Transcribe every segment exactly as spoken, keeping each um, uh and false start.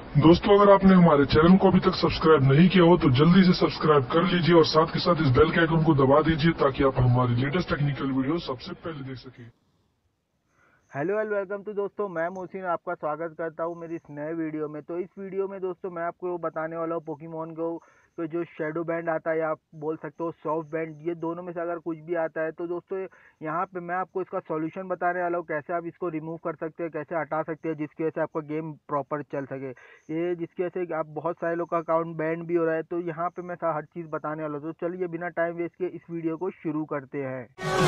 दोस्तों, अगर आपने हमारे चैनल को अभी तक सब्सक्राइब नहीं किया हो तो जल्दी से सब्सक्राइब कर लीजिए और साथ के साथ इस बेल के आइकन को दबा दीजिए ताकि आप हमारी लेटेस्ट टेक्निकल वीडियो सबसे पहले देख सकें। हेलो एंड वेलकम टू दोस्तों, मैं मोहसिन आपका स्वागत करता हूं मेरी इस नए वीडियो में। तो इस वीडियो में दोस्तों मैं आपको बताने वाला हूं पोकेमॉन गो तो जो शेडो बैंड आता है या आप बोल सकते हो सॉफ्ट बैंड, ये दोनों में से अगर कुछ भी आता है तो दोस्तों यहाँ पे मैं आपको इसका सॉल्यूशन बताने वाला हूँ, कैसे आप इसको रिमूव कर सकते हैं, कैसे हटा सकते हैं जिसकी वजह से आपका गेम प्रॉपर चल सके। ये जिसकी वजह से आप बहुत सारे लोग का अकाउंट बैंड भी हो रहा है, तो यहाँ पे मैं हर चीज़ बताने वाला हूँ। तो चलिए बिना टाइम वेस्ट किए इस वीडियो को शुरू करते हैं।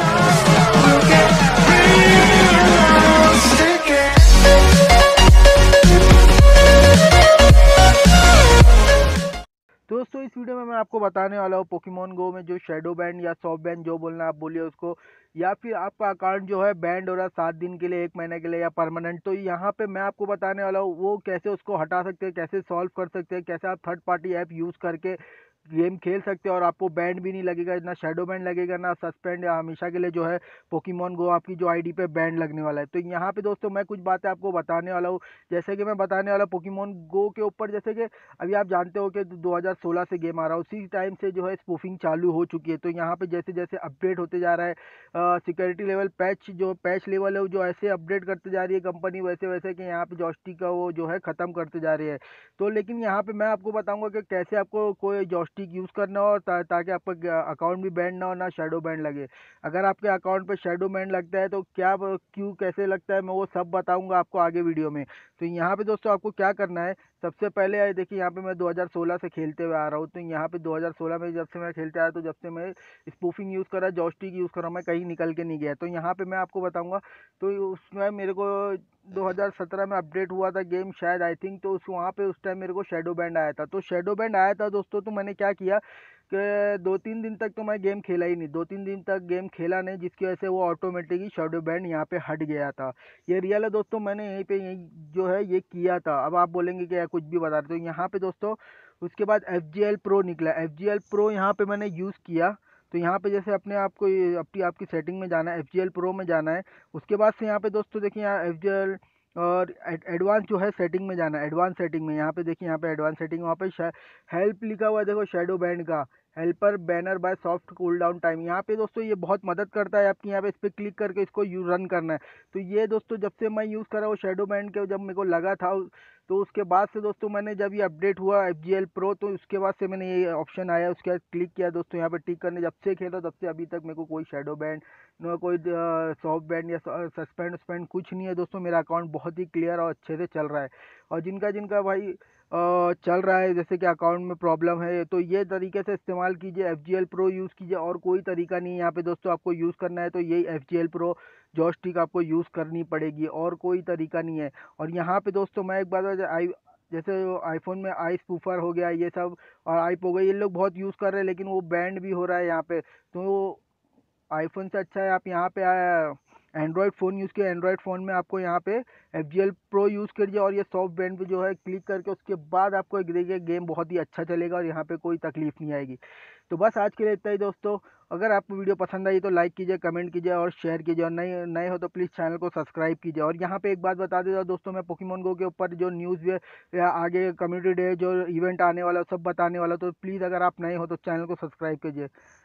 दोस्तों इस वीडियो में मैं आपको बताने वाला हूँ पोकेमॉन गो में जो शेडो बैंड या सॉफ्ट बैंड जो बोलना आप बोलिए उसको, या फिर आपका अकाउंट जो है बैंड हो रहा है सात दिन के लिए, एक महीने के लिए या परमानेंट, तो यहाँ पे मैं आपको बताने वाला हूँ वो कैसे उसको हटा सकते हैं, कैसे सॉल्व कर सकते हैं, कैसे आप थर्ड पार्टी ऐप यूज़ करके गेम खेल सकते हैं और आपको बैंड भी नहीं लगेगा, ना शेडो बैंड लगेगा ना सस्पेंड, या हमेशा के लिए जो है पोकेमॉन गो आपकी जो आईडी पे बैंड लगने वाला है। तो यहाँ पे दोस्तों मैं कुछ बातें आपको बताने वाला हूँ, जैसे कि मैं बताने वाला पोकेमॉन गो के ऊपर। जैसे कि अभी आप जानते हो कि दो हज़ार सोलह से गेम आ रहा है, उसी टाइम से जो है स्पूफिंग चालू हो चुकी है। तो यहाँ पे जैसे जैसे अपडेट होते जा रहा है, सिक्योरिटी लेवल पैच जो पैच लेवल है वो जो ऐसे अपडेट करते जा रही है कंपनी, वैसे वैसे कि यहाँ पे जॉयस्टिक का वो जो है ख़त्म करते जा रही है। तो लेकिन यहाँ पे मैं आपको बताऊंगा कि कैसे आपको कोई जॉयस्टिक यूज़ करना हो ता, ताकि आपका अकाउंट भी बैंड ना हो, ना शेडो बैंड लगे। अगर आपके अकाउंट पे शेडो बैंड लगता है तो क्या क्यों कैसे लगता है, मैं वो सब बताऊंगा आपको आगे वीडियो में। तो यहाँ पे दोस्तों आपको क्या करना है, सबसे पहले आए देखिए यहाँ पे मैं दो हज़ार सोलह से खेलते हुए आ रहा हूँ। तो यहाँ पे दो हज़ार सोलह में जब से मैं खेलते आया, तो जब से मैं स्पूफिंग यूज़ कर रहा, जॉयस्टिक यूज़ कर रहा हूँ, मैं कहीं निकल के नहीं गया। तो यहाँ पे मैं आपको बताऊँगा। तो उसमें मेरे को दो हज़ार सत्रह में अपडेट हुआ था गेम शायद, आई थिंक। तो उस वहाँ पे उस टाइम मेरे को शेडो बैंड आया था। तो शेडो बैंड आया था दोस्तों, तो मैंने क्या किया कि दो तीन दिन तक तो मैं गेम खेला ही नहीं, दो तीन दिन तक गेम खेला नहीं, जिसकी वजह से वो ऑटोमेटिकली शेडो बैंड यहाँ पे हट गया था। ये रियल है दोस्तों, मैंने यहीं पे यही जो है ये किया था। अब आप बोलेंगे कि यार कुछ भी बता रहे, तो यहाँ पे दोस्तों उसके बाद एफ जी एल प्रो निकला। एफ जी एल प्रो यहाँ पे मैंने यूज़ किया। तो यहाँ पे जैसे अपने आप को ये अपनी आपकी सेटिंग में जाना है, एफ जी एल प्रो में जाना है। उसके बाद से यहाँ पे दोस्तों देखिए यहाँ एफ जी एल और एडवांस जो है सेटिंग में जाना है। एडवांस सेटिंग में यहाँ पे देखिए, यहाँ पे एडवांस सेटिंग, वहाँ पे हेल्प लिखा हुआ है देखो शेडो बैंड का, helper banner by soft cool down time. यहाँ पे दोस्तों ये बहुत मदद करता है आपकी, यहाँ पे इस पर क्लिक करके इसको यू रन करना है। तो ये दोस्तों जब से मैं यूज़ कर रहा हूँ शेडो बैंड के, जब मेरे को लगा था, तो उसके बाद से दोस्तों मैंने जब ये अपडेट हुआ एफ जी एल प्रो, तो उसके बाद से मैंने ये ऑप्शन आया, उसके बाद क्लिक किया दोस्तों यहाँ पे टिक करने। जब से खेला तब से अभी तक मेरे को कोई शेडो बैंड, ना कोई सॉफ्ट बैंड या सस्पेंड वस्पेंड कुछ नहीं है दोस्तों। मेरा अकाउंट बहुत ही क्लियर और अच्छे से चल रहा है। और जिनका जिनका भाई अ, चल रहा है, जैसे कि अकाउंट में प्रॉब्लम है, तो ये तरीके से इस्तेमाल कीजिए, F G L pro use कीजिए। और कोई तरीका नहीं है यहाँ पे दोस्तों, आपको यूज़ करना है तो यही F G L pro joystick आपको यूज़ करनी पड़ेगी, और कोई तरीका नहीं है। और यहाँ पे दोस्तों मैं एक बात आई, जैसे आईफोन में आई स्पूफर हो गया ये सब, और आइप हो गई, ये लोग बहुत यूज़ कर रहे हैं, लेकिन वो बैंड भी हो रहा है यहाँ पे। तो आईफोन से अच्छा है आप यहाँ पे एंड्रॉयड फ़ोन यूज़ किया। एंड्रॉयड फ़ोन में आपको यहाँ पे F G L pro use करिए, और ये सॉफ्ट बैंड पे जो है क्लिक करके उसके बाद आपको एक देखिए गेम बहुत ही अच्छा चलेगा और यहाँ पे कोई तकलीफ नहीं आएगी। तो बस आज के लिए इतना ही दोस्तों। अगर आपको वीडियो पसंद आई तो लाइक कीजिए, कमेंट कीजिए और शेयर कीजिए, और नए नए हो तो प्लीज़ चैनल को सब्सक्राइब कीजिए। और यहाँ पे एक बात बता देता हूँ दोस्तों, मैं पोकेमॉन गो के ऊपर जो न्यूज़ या आगे कम्युनिटी डे जो इवेंट आने वाला है सब बताने वाला, तो प्लीज़ अगर आप नए हो तो चैनल को सब्सक्राइब कीजिए।